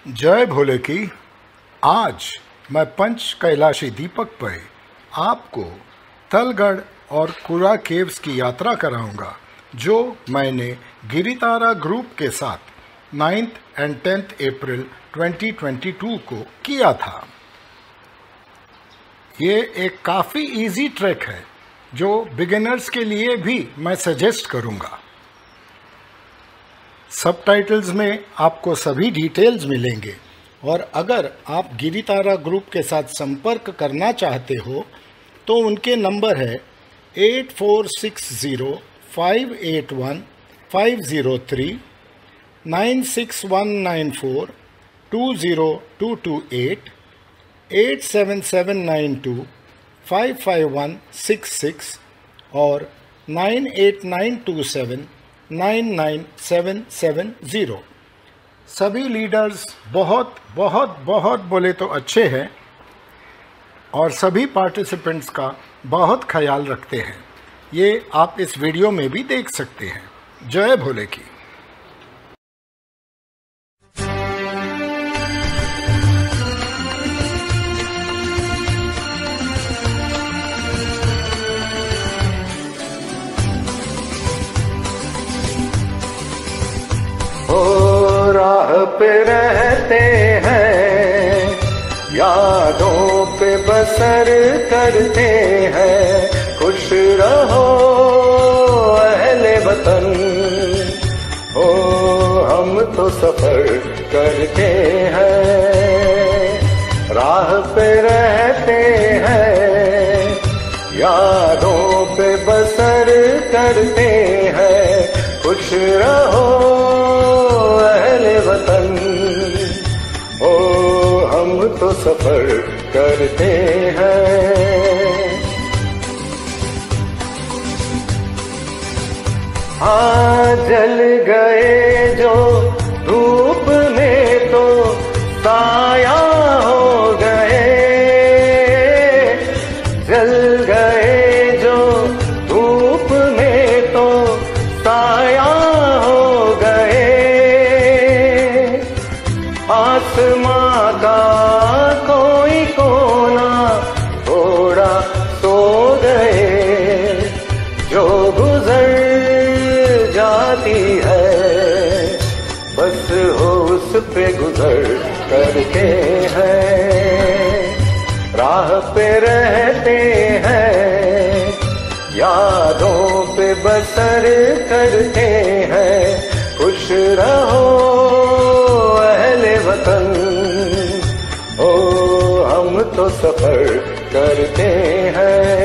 जय भोले की। आज मैं पंच कैलाशी दीपक पे आपको तलगढ़ और कुरा केव्स की यात्रा कराऊंगा, जो मैंने गिरितारा ग्रुप के साथ 9th and 10th अप्रैल 2022 को किया था। ये एक काफ़ी इजी ट्रैक है जो बिगिनर्स के लिए भी मैं सजेस्ट करूंगा। सबटाइटल्स में आपको सभी डिटेल्स मिलेंगे और अगर आप गिरितारा ग्रुप के साथ संपर्क करना चाहते हो तो उनके नंबर है 8460-581-503, 96194-20228, 87792-55166 और 98927-99770। सभी लीडर्स बहुत बहुत बहुत बोले तो अच्छे हैं और सभी पार्टिसिपेंट्स का बहुत ख्याल रखते हैं। ये आप इस वीडियो में भी देख सकते हैं। जय भोले की। राह पे रहते हैं, यादों पे बसर करते हैं। खुश रहो अहले वतन, ओ हम तो सफर करते हैं। राह पे रहते हैं, यादों पे बसर करते हैं। खुश रहो वतन, ओ हम तो सफर करते हैं। हाँ जल गए जो धूप में तो साया हो गए। जल गए जो धूप में तो साया हो गए। आसमां का कोई कोना थोड़ा सो गए। जो गुजर जाती है बस हो उस पे गुजर करते हैं। राह पे रहते हैं, यादों पे बसर करते हैं। खुश रहो वतन, ओ हम तो सफर करते हैं।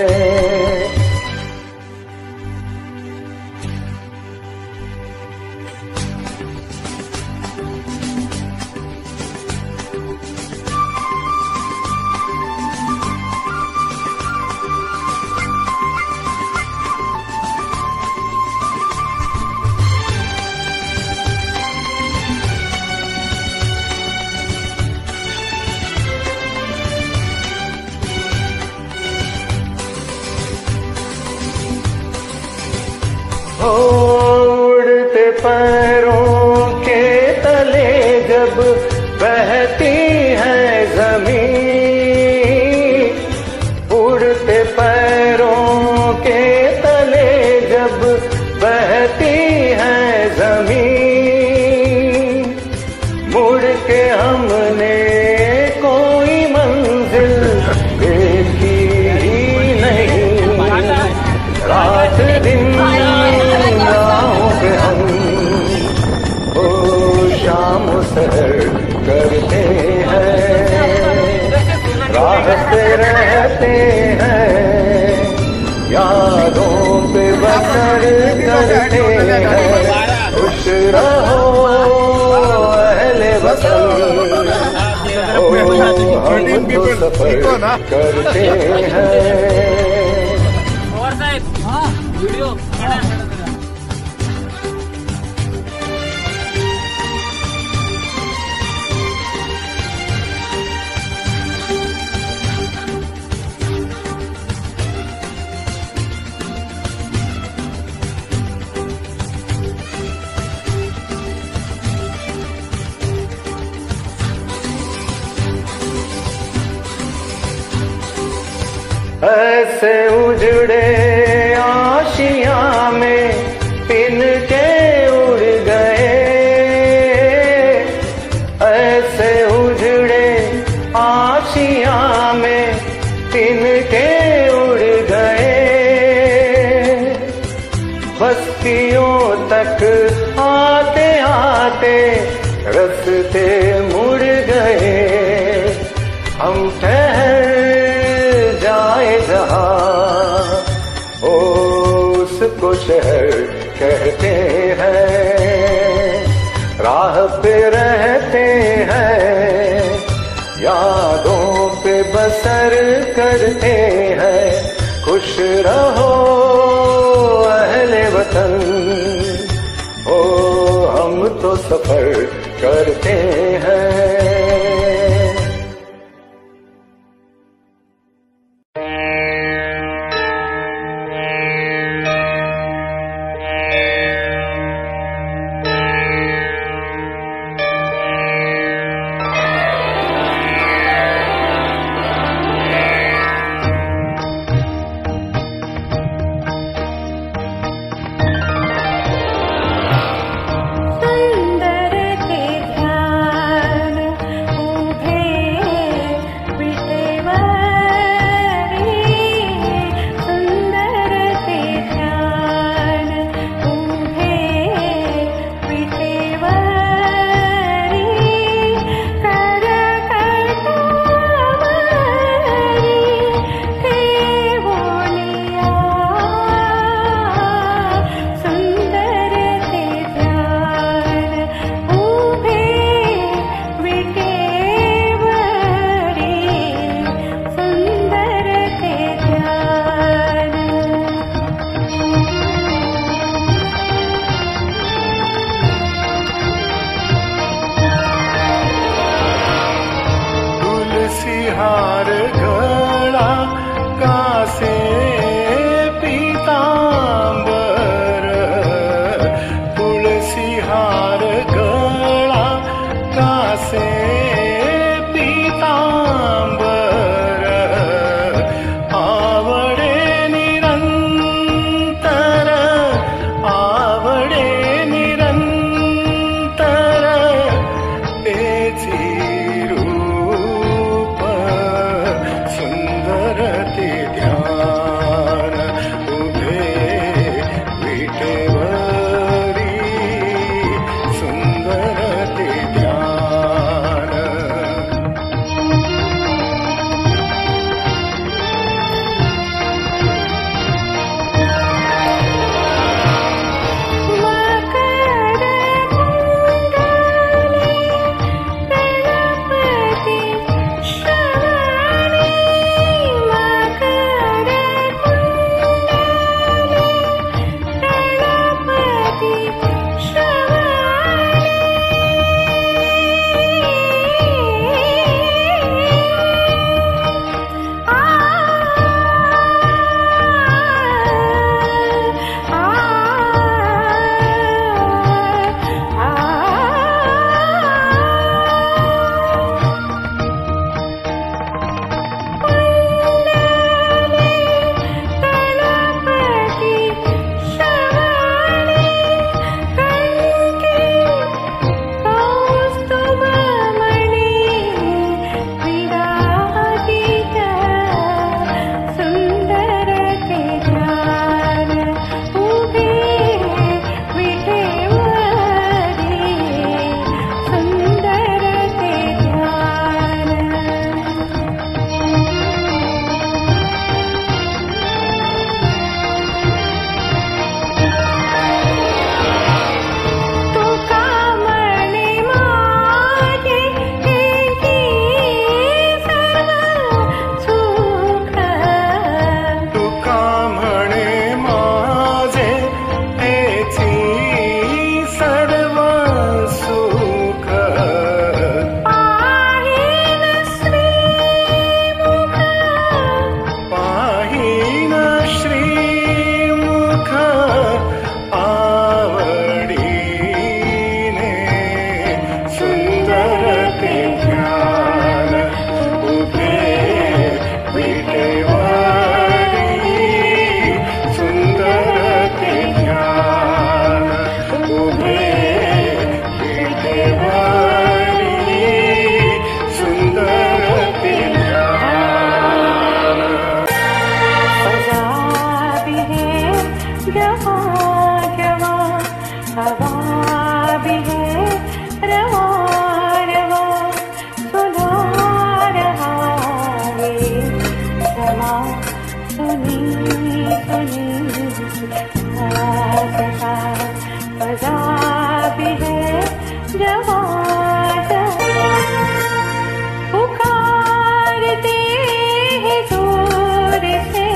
उड़ते पैरों के तले जब बहती है जमीन। उड़ते पैरों के तले जब बहती है जमीन। मुड़ के हमने कोई मंजिल देखी ही नहीं। रात दिन शाम सहर करते हैं। राह पे रहते हैं, यादों पे बसर करते हैं। खुश रहो अहले वतन, ओ हम तो सफर करते हैं। ऐसे उजड़े आशियां में तिनके उड़ गए, ऐसे उजड़े आशियां में तिनके उड़ गए। बस्तियों तक आते आते रास्ते मुड़ गए। हम ठहर जाए जहां उसको शहर कहते हैं। राह पे रहते हैं, यादों पे बसर करते हैं। खुश रहो अहले वतन, ओ हम तो सफर करते हैं। हार गळा कासे पीतांबर, तुळसी हार गळा कासे पीतांबर। आवडे निरंतर, आवडे निरंतर तेची पुकारते हैं जोर से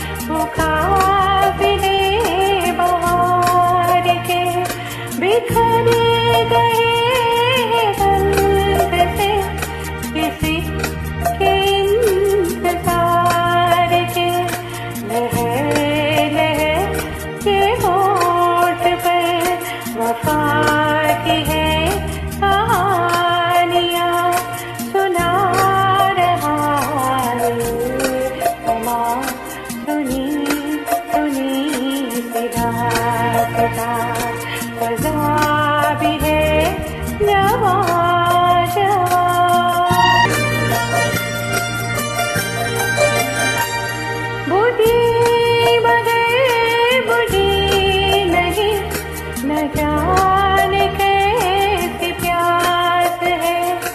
मुकाबले बहार के, बिखर गए रंग से किसी के इंतजार के। लहर लहर के होठ पर वफा की है कहानियाँ सुना रहा है समा, सुनी सुनी सी दास्तां, फ़ज़ा भी है जवां जवां। बूढ़ी मगर बूढ़ी नहीं, न जाने कैसी प्यास है,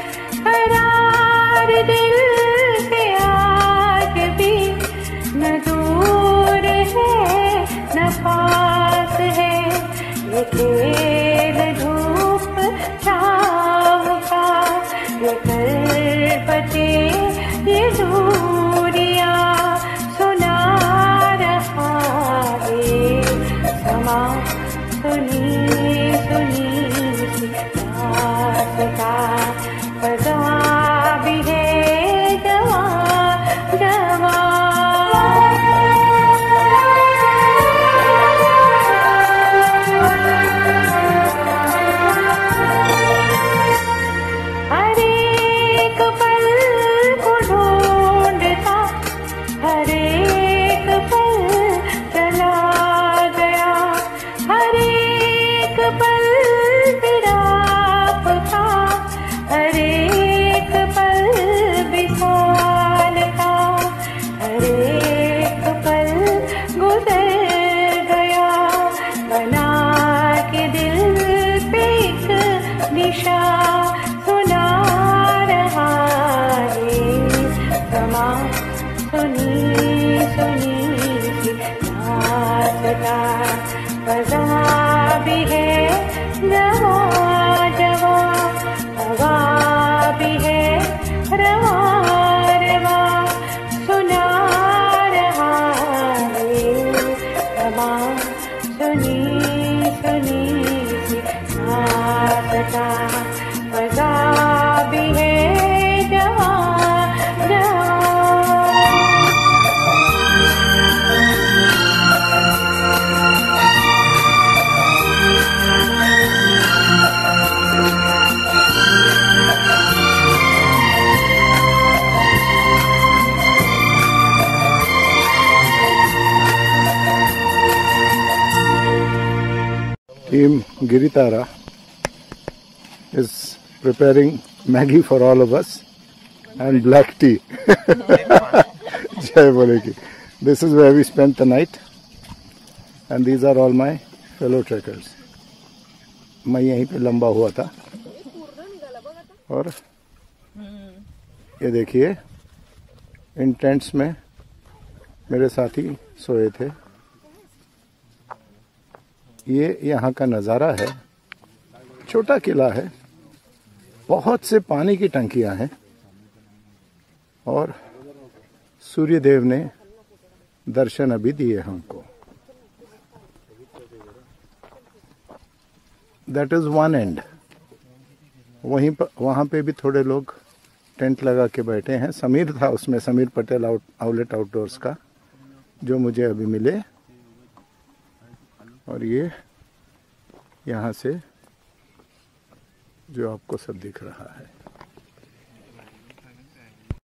करार दिल से आज भी न दूर है न पास है। ये खेल धूप छाँव का, ये करवटे ये दूरियां सुना रहा है समा, सुनी सुनी सी दास्तां, फ़ज़ा भी है जवां जवां। हर एक पल को ढूंढता, हर एक पल चला गया, हर एक पल फिराक था, हर एक पल विशाल था, हर एक पल गुजर गया, बना के दिल पे एक निशा सुना रहा है समा, सुनी सुनी सी दास्तां, फ़ज़ा भी है जवां जवां, हवा भी है रवां रवां, सुना रहा है समा, सुनी सुनी सी दास्तां, फ़ज़ा भी है जवां जवां। Team Giritara is preparing Maggie for all of us and black tea. Jai Bole ki. This is where we spent the night and these are all my fellow trekkers. मैं यहीं पे लंबा हुआ था और ये देखिए इन टेंट्स में मेरे साथी सोए थे। ये यहाँ का नज़ारा है, छोटा किला है, बहुत से पानी की टंकियाँ हैं और सूर्य देव ने दर्शन अभी दिए हमको। That is one end. वहाँ पे भी थोड़े लोग टेंट लगा के बैठे हैं। समीर था उसमें, समीर पटेल आउटलेट आउटडोर्स का, जो मुझे अभी मिले। और ये यहाँ से जो आपको सब दिख रहा है।